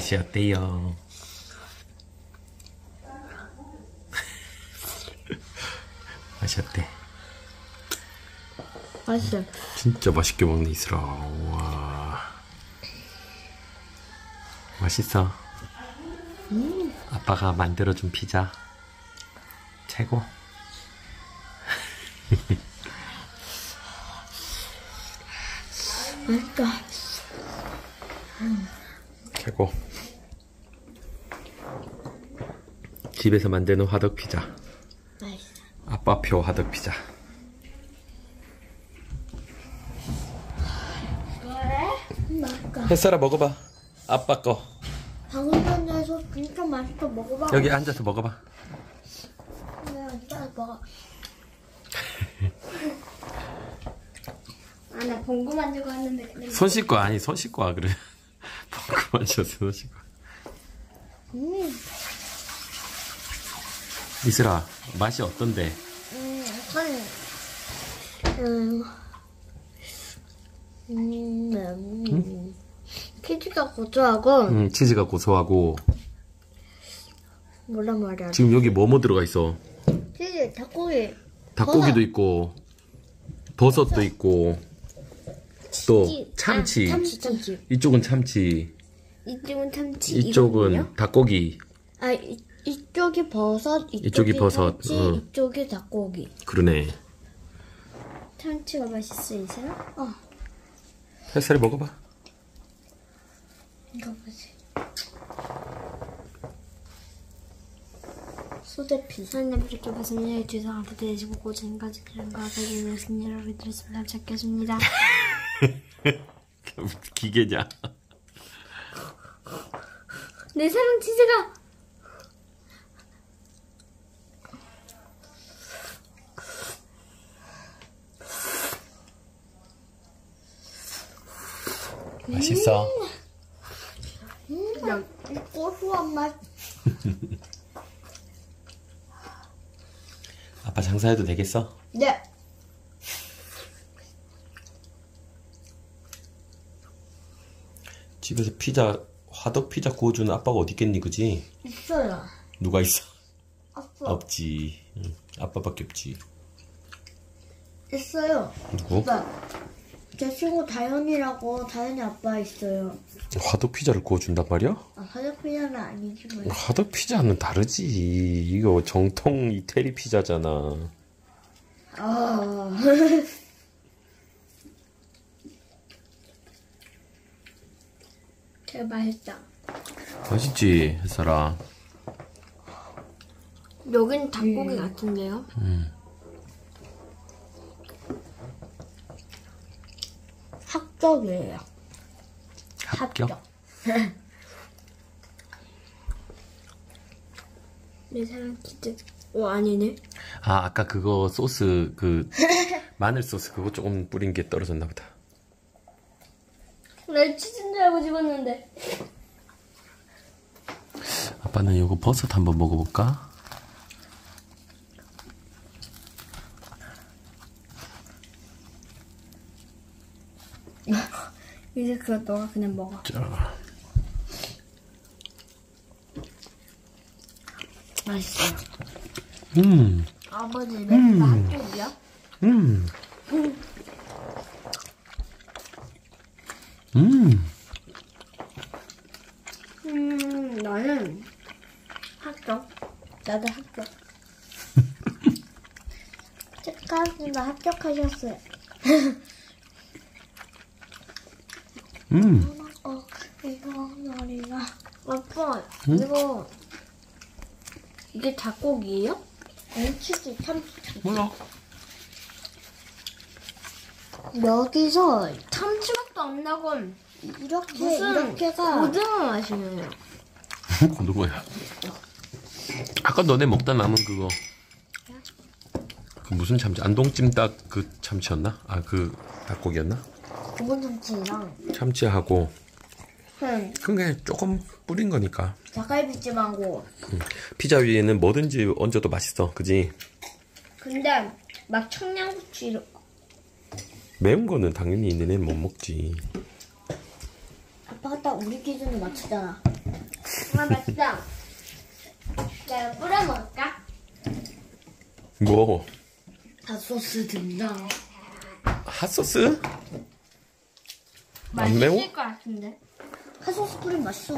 맛이 어때요? 맛이 어때? 맛있어요. 진짜 맛있게 먹네 이슬아. 우와. 맛있어? 아빠가 만들어준 피자 최고. 맛있다. 최고. 집에서 만드는 화덕 피자. 맛있어. 아빠표 화덕 피자. 맛있다. 햇살아 먹어봐. 아빠 거. 방송에서 진짜 맛있어. 먹어봐. 여기 앉아서 먹어봐. 네, 앉아서 먹어. 아, 나 봉구 만들고 왔는데. 근데 손 씻고 아니 손 씻고 와 그래. 그만 줘 손 씻고. 이슬아 맛이 어떤데? 치즈가 고소하고 치즈가 고소하고. 뭐란 말이야. 지금 여기 뭐뭐 들어가 있어? 치즈, 닭고기. 닭고기도 있고 버섯도 있고 또 참치. 참치. 이쪽은 참치. 이쪽은 참치. 이쪽은 이거는요? 닭고기. 아, 이쪽이 버섯, 이쪽이 버섯, 참치, 응. 이쪽이 닭고기. 그러네. 참치가 맛있어, 이사람? 햇살이 먹어봐. 이거 보지. 소대피. 하나님 그렇게 무슨 일을 주상한테 되시고 고생까지 그런 거 배우는 승리를 들었으면 좋겠습니다. 기계냐? 내 사랑 치즈가. 맛있어. 이 고소한 맛. 아빠 장사해도 되겠어? 네. 집에서 피자 화덕 피자 구워주는 아빠가 어디 있겠니, 그지? 있어요. 누가 있어? 아빠. 없지. 응. 아빠밖에 없지. 있어요. 누구? 아빠. 제 친구 다현이라고 다현이 아빠 있어요. 화덕 피자를 구워준단 말이야? 아, 화장피자는 아니지만. 화덕 피자는 다르지. 이거 정통 이태리 피자잖아. 아. 되게 맛있다. 맛있지, 햇살아. 여긴 닭고기 같은데요? 합격이에요. 합격? 내 사랑 치즈. 아니네. 아, 아까 그거 소스, 마늘 소스 그거 조금 뿌린 게 떨어졌나 보다. 내 치즈인 줄 알고 집었는데. 아빠는 이거 버섯 한번 먹어볼까? 이제 그거 너가 그냥 먹어. 자, 맛있어요. 아버지 맵다 합격이야? 나는 합격. 나도 합격. 축하합니다. 합격하셨어요. 이거 말이야. 아빠, 이게 닭고기예요? 치즈, 참치. 몰라. 여기서 참치맛도 안 나고 이렇게가 고등어 맛이네요. 고등어야. 아까 너네 먹다 남은 그거. 그 무슨 참치? 안동찜닭 그 참치였나? 아, 그 닭고기였나? 기본 참치랑 참치하고 그게 조금 뿌린 거니까. 닭갈비찜하고. 피자 위에는 뭐든지 얹어도 맛있어, 그지? 근데 막 청양고추 이런. 매운 거는 당연히 너네는 못 먹지. 아빠가 딱 우리 기준에 맞추잖아. 아, 맛있다. 내가 뿌려 먹을까? 뭐? 핫소스 등장. 핫소스? 안 매워? 맛있을 것 같은데. 핫소스 뿌리면 맛있어.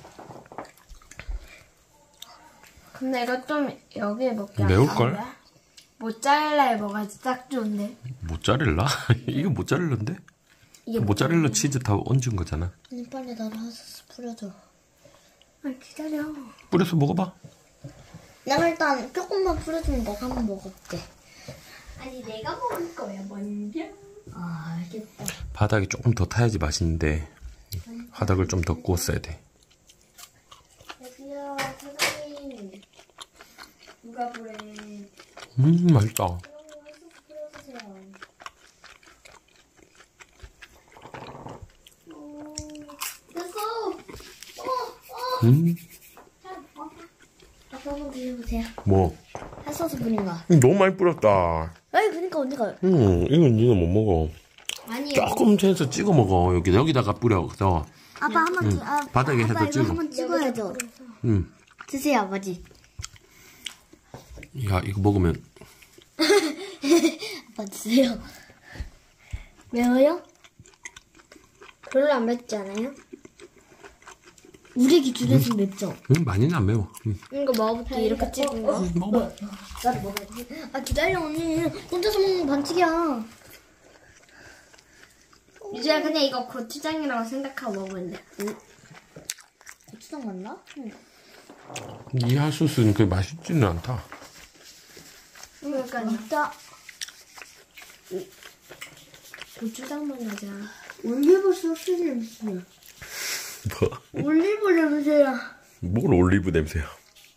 근데 이거 좀 여기에 먹기 매울걸? 아까운데? 모짜렐라에 먹어야지 딱 좋은데. 모짜렐라? 이거 모짜렐라인데? 이게 모짜렐라 치즈 다 얹은 거잖아. 빨리 나를 핫소스 뿌려줘. 아, 기다려. 뿌려서 먹어봐. 내가 일단 조금만 뿌려주면 내가 한번 먹어볼게. 아니, 내가 먹을 거야, 먼저. 아, 알겠다. 바닥이 조금 더 타야지 맛있는데 바닥을 좀 더 구웠어야 돼. 여기요, 사장님. 누가 그래? 맛있다. 핫소스 뿌려주세요. 됐어! 아빠 한번 드셔보세요. 뭐? 핫소스 뿌린 거. 너무 많이 뿌렸다. 아니, 그러니까 언니가. 이건 니가 못 먹어. 아니요. 조금 해서 찍어 먹어. 여기다가 뿌려. 그래서 아빠 한번 바닥에 해서 아빠 찍어. 이거 한번 찍어야죠. 응. 드세요, 아버지. 야, 이거 먹으면 아빠 드세요. 매워요? 별로 안 맵지 않아요? 우리 기준에서 맵죠? 많이는 안 매워. 이거 먹어볼게. 이렇게 찍은 거. 먹어봐. 나도 먹어야지. 아, 기다려, 언니. 혼자서 먹는 거 반칙이야. 유주야, 그냥 이거 고추장이라고 생각하고 먹으면 돼. 응? 고추장 맞나? 응. 이 핫소스는 그렇게 맛있지는 않다. 그러니까 진짜 고추장만 나자. 올리브 소스 냄새야. 뭐? 올리브 냄새야. 뭘 올리브 냄새야?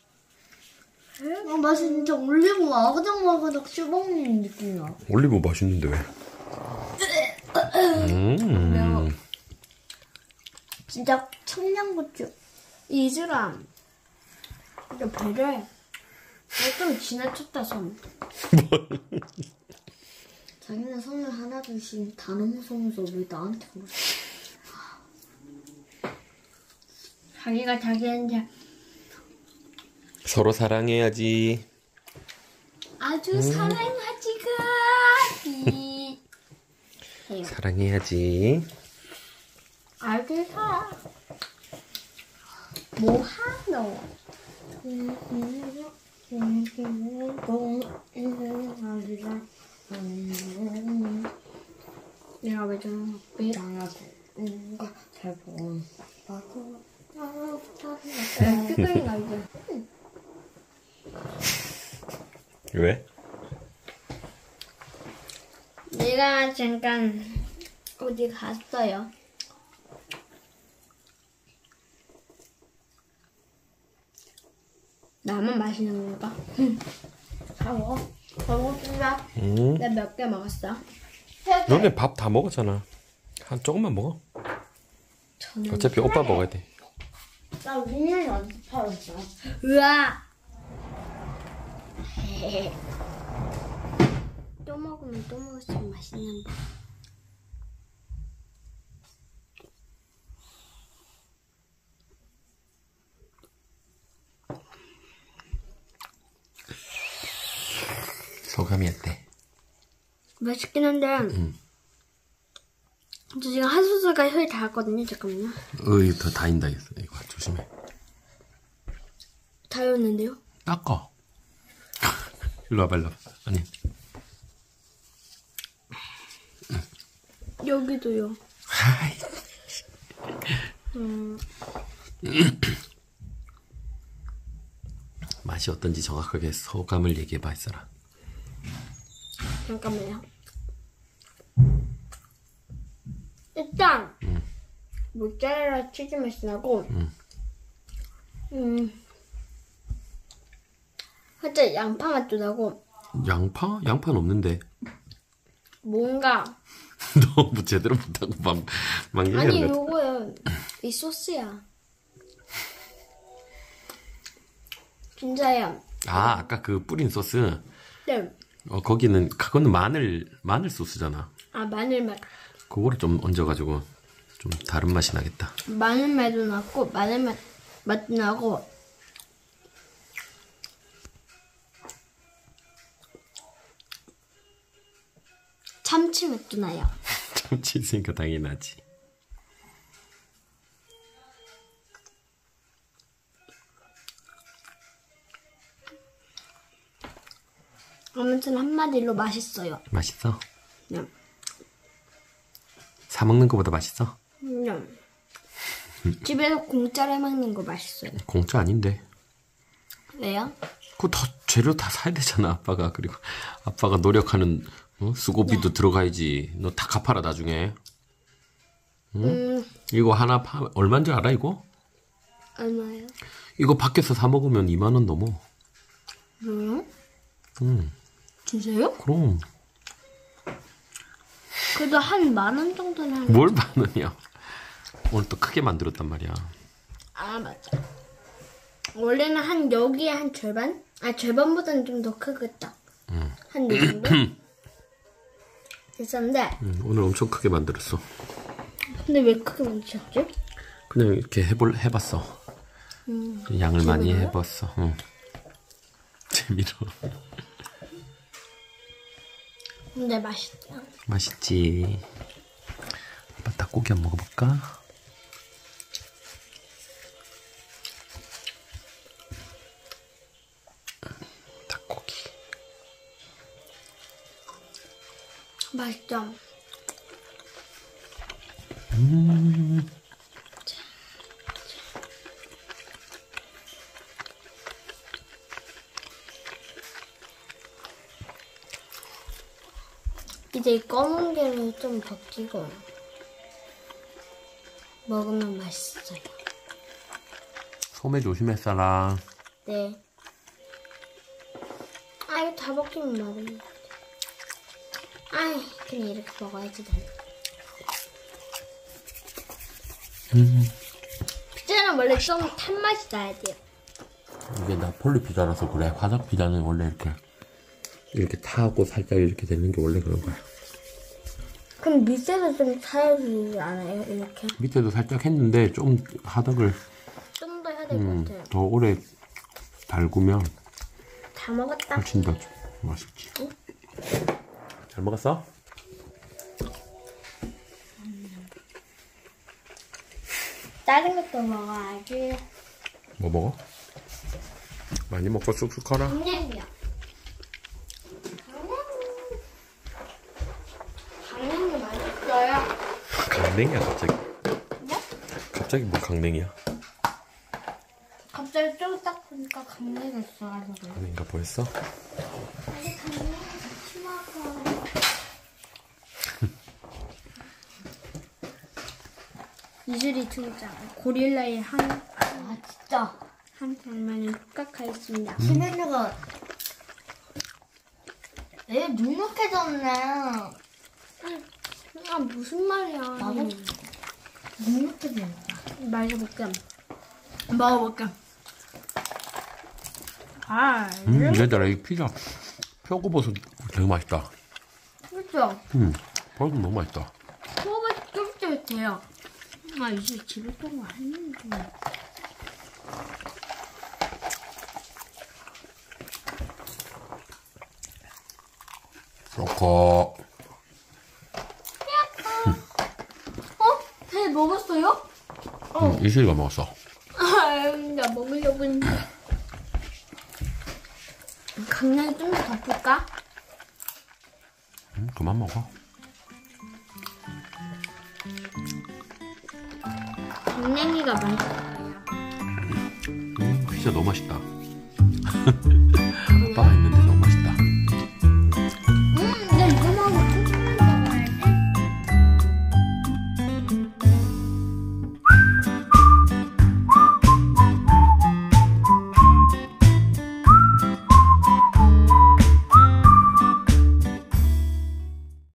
맛이 진짜 올리브 아그작아그작 씹어먹는 느낌이야. 올리브 맛있는데 왜? 매워. 진짜 청양고추. 이즈람. 이거 배려해. 좀 지나쳤다, 손. 자기는 손을 하나 둘씩 다 넘어서면서 왜 나한테 그러지? 자기가 자기한테 서로 사랑해야지. 아주 사랑하지가 해요. 사랑해야지. 아주 사랑. 뭐하노? 내가 왜 저런 미안하고 잘 보고 피그인가 이제. 왜? 내가 잠깐 어디 갔어요. 나만 맛있는 건가? 다 먹어. 다 먹었습니다. 내가 몇 개 먹었어? 너네 밥 다 먹었잖아. 한 조금만 먹어. 저는 어차피 오빠 먹어야 돼. 나 민현이 어디서 팔았어? 으아! 또 먹으면 또 먹을수록 맛있는 거. 소감이 어때? 맛있긴 한데 저 지금 핫소스가 혀에 닿았거든요. 잠깐만요. 더 다인다 했어. 이거 조심해. 닿았는데요? 닦아. 일로 와봐, 일로 와봐. 아니. 여기도요. 하이. 맛이 어떤지 정확하게 소감을 얘기해봐, 있어라. 잠깐만요. 일단 모짜렐라 치즈 맛이 나고 살짝 양파 맛도 나고 양파? 양파는 없는데. 뭔가 너 뭐 제대로 못하고 막 아니 얘기하는 거. 요거요. 이 소스야. 진짜야. 아까 그 뿌린 소스. 네. 거기는 그거는 마늘 소스잖아. 아, 마늘 맛. 그거를 좀 얹어가지고 좀 다른 맛이 나겠다. 마늘 맛도 났고 마늘 맛 맛도 나고 참치 맛도 나요. 참치 있으니까 당연히 나지. 아무튼 한마디로 맛있어요. 맛있어? 네. 사 먹는 거보다 맛있어? 네. 집에서 공짜로 해 먹는 거 맛있어요. 공짜 아닌데. 왜요? 그거 다 재료 다 사야 되잖아, 아빠가. 그리고 아빠가 노력하는 수고비도 들어가야지. 너 다 갚아라 나중에. 응? 이거 하나 얼마인 줄 알아 이거? 얼마예요? 이거 밖에서 사 먹으면 2만 원 넘어. 왜요? 응. 진짜요? 그럼. 그래도 한 10,000원 정도는 하는. 뭘 10,000원이야? 오늘 또 크게 만들었단 말이야. 아 맞아. 원래는 한 여기에 한 절반? 아 절반보다는 좀 더 크겠다. 한 이 정도? 됐었는데. 오늘 엄청 크게 만들었어. 근데 왜 크게 만드셨지? 그냥 이렇게 해봤어. 양을 많이 해봤어. 응. 재미로. 근데 맛있다. 맛있지. 아빠 닭고기 한번 먹어볼까? 닭고기. 맛있죠? 이제 이 검은 게를 좀 벗기고 먹으면 맛있어요. 소매 조심했어라. 네. 아 이거 다 벗기면 맛없네. 아이 그냥 이렇게 먹어야지 돼. 피자는 원래 좀 탄 맛이 나야 돼요. 이게 나폴리 피자라서 그래. 화덕 피자는 원래 이렇게 타고 살짝 이렇게 되는 게 원래 그런 거야. 그럼 밑에도 좀 타야 되지 않아요? 이렇게? 밑에도 살짝 했는데 좀 화덕을 좀 더 해야 될 것 같아요. 더 오래 달구면 다 먹었다. 훨씬 더 맛있지. 응? 잘 먹었어? 다른 것도 먹어야지. 뭐 먹어? 많이 먹고 쑥쑥 커라. 강냉이요. 강냉이 맛있어요. 강냉이야 갑자기. 네? 갑자기 뭐 강냉이야? 갑자기 좀 딱 보니까 강냉이 있어가지고. 아닌가 보였어? 아니 강냉이 같이 먹어. 이슬이 등장. 고릴라의 진짜 한 장면을 흑각하였습니다. 시메르가 애 눅눅해졌네. 아 무슨 말이야? 나도 눅눅해졌다. 마셔볼게. 먹어볼게. 아, 얘들아 이 피자 표고버섯 되게 맛있다. 그렇죠? 버섯 너무 맛있다. 소가 쫄깃쫄깃해요. 아 이제 집에 또뭐 했는데. 좋고. 배 먹었어요? 이슬이가 먹었어. 나 먹으려고 했는데. 강냉이 좀 더 덮을까? 그만 먹어. 강냉이가 맛있어요. 피자 너무 맛있다.